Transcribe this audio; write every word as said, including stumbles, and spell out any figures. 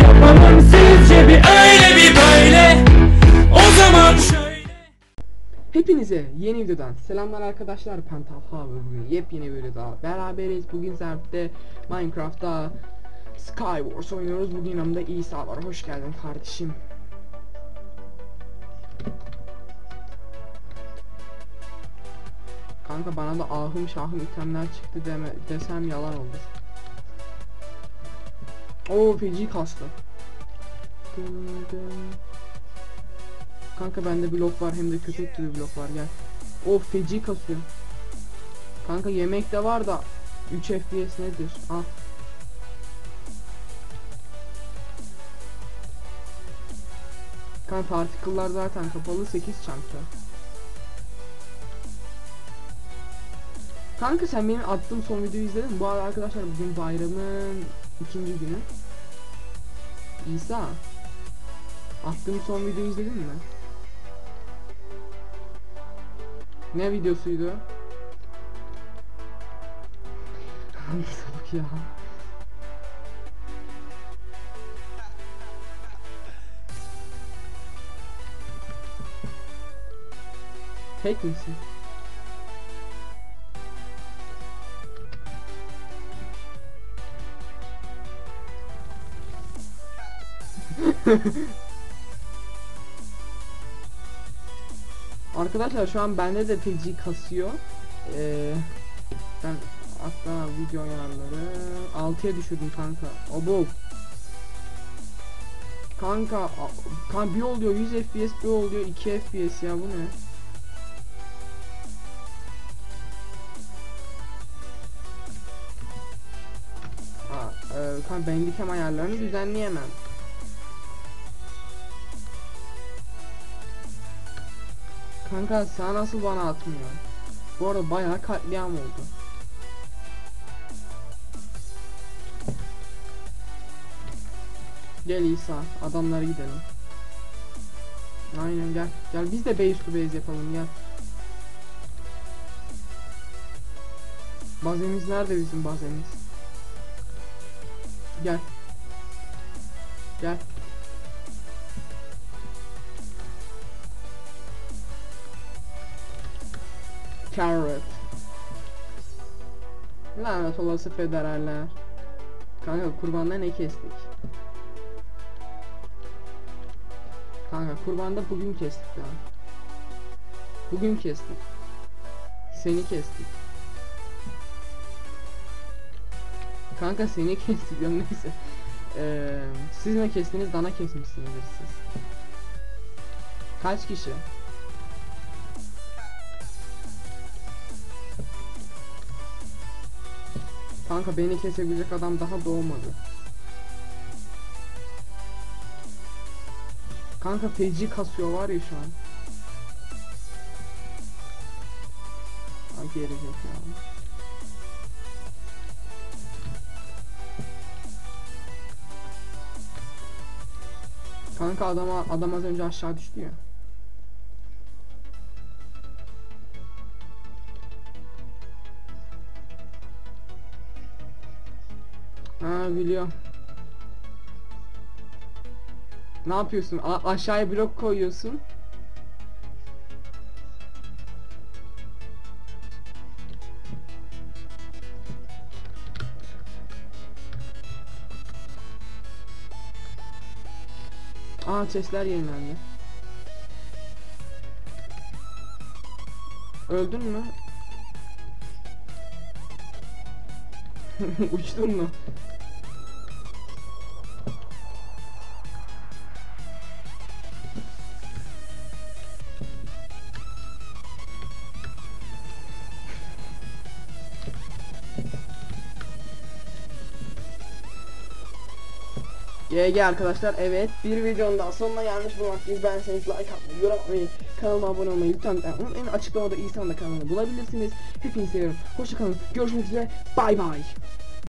yapamam sizce bir öyle bir böyle. O zaman şöyle. Hepinize yeni videodan selamlar arkadaşlar. Ben Talha ve bugün yepyeni bir videoda beraberiz. Bugün sizlerle Minecraft'ta Skywars oynuyoruz. Bugün yanımda İsa var. Hoş geldin kardeşim. Kanka bana da ahım şahım itemler çıktı deme, desem yalan olur. Oo feci kastı. Kanka bende blok var, hem de köpek gibi blok var, gel. O feci kasıyor. Kanka yemek de var da üç F P S nedir? Ah. Kanka partiküller zaten kapalı, sekiz çankta. Kanka sen benim attığım son videoyu izledin mi? Bu arada arkadaşlar bugün bayramın ikinci günü. İsa, attığım son videoyu izledin mi? Ne videosuydu? Salak ya. Tek misin? Arkadaşlar şu an bende de feci kasıyor. Ee, ben hatta video ayarları altıya düşürdüm kanka. Abo. Kanka kan bir oluyor yüz F P S, bir oluyor iki F P S, ya bu ne? Aa, e, kan benlik ayarlarını düzenleyemem. Kanka sen nasıl bana atmıyor? Bu arada bayağı katliam oldu. Gel İsa, adamlara gidelim. Aynen gel. Gel biz de base to base yapalım, gel. Bazemiz nerede bizim bazemiz? Gel. Gel. Carrot. Lanet olası federaller. Kanka kurbanda ne kestik? Kanka kurbanda bugün kestik ya. Bugün kestik. Seni kestik. Kanka seni kestik ya, neyse. Ee, siz ne kestiniz? Dana kesmişsinizdir siz. Kaç kişi? Kanka beni kesebilecek adam daha doğmadı. Kanka feci kasıyor var ya şu an. Ay gelecek ya. Kanka adama adam az önce aşağı düştü ya. Ha biliyorum. Ne yapıyorsun? A aşağıya blok koyuyorsun. Aa chestler yenilendi. Öldün mü? Uçtun mu? G G arkadaşlar, evet bir videonun daha sonuna gelmiş bulunmaktayız. Ben seniz like atmayı, yorum atmayı, kanalıma abone olmayı lütfen unutmayın. Açıklamada İsa'nın da kanalını bulabilirsiniz. Hepinizi seviyorum. Hoşça kalın. Görüşmek üzere. Bay bay.